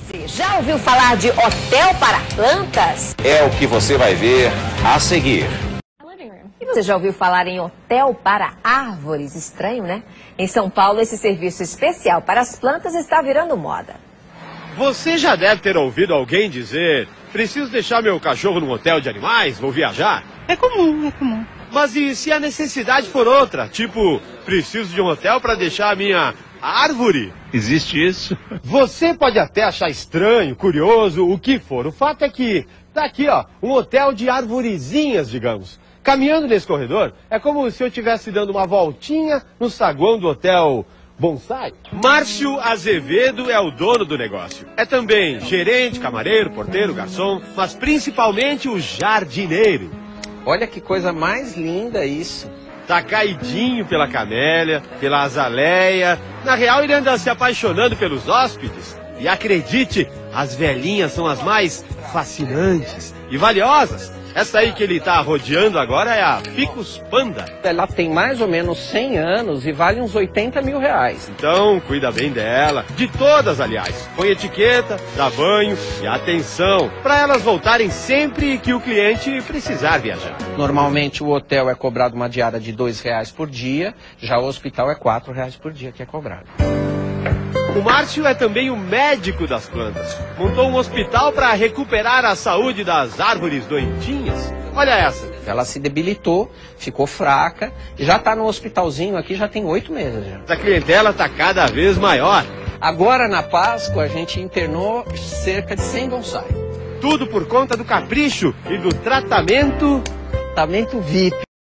Você já ouviu falar de hotel para plantas? É o que você vai ver a seguir. E você já ouviu falar em hotel para árvores? Estranho, né? Em São Paulo, esse serviço especial para as plantas está virando moda. Você já deve ter ouvido alguém dizer: preciso deixar meu cachorro num hotel de animais, vou viajar? É comum, é comum. Mas e se a necessidade for outra? Tipo, preciso de um hotel para deixar a minha árvore? Existe isso? Você pode até achar estranho, curioso, o que for. O fato é que tá aqui, ó, um hotel de arvorezinhas, digamos. Caminhando nesse corredor, é como se eu estivesse dando uma voltinha no saguão do hotel Bonsai. Márcio Azevedo é o dono do negócio. É também gerente, camareiro, porteiro, garçom, mas principalmente o jardineiro. Olha que coisa mais linda isso. Tá caidinho pela camélia, pela azaleia. Na real, ele anda se apaixonando pelos hóspedes. E acredite, as velhinhas são as mais fascinantes e valiosas. Essa aí que ele tá rodeando agora é a Ficus Panda. Ela tem mais ou menos 100 anos e vale uns 80 mil reais. Então, cuida bem dela. De todas, aliás. Põe etiqueta, dá banho e atenção, para elas voltarem sempre que o cliente precisar viajar. Normalmente o hotel é cobrado uma diária de R$2 por dia, já o hospital é R$4 por dia que é cobrado. O Márcio é também o médico das plantas. Montou um hospital para recuperar a saúde das árvores doentinhas. Olha essa. Ela se debilitou, ficou fraca, já está no hospitalzinho aqui, já tem 8 meses. Já. A clientela está cada vez maior. Agora na Páscoa a gente internou cerca de 100 bonsai. Tudo por conta do capricho e do tratamento Tratamento VIP.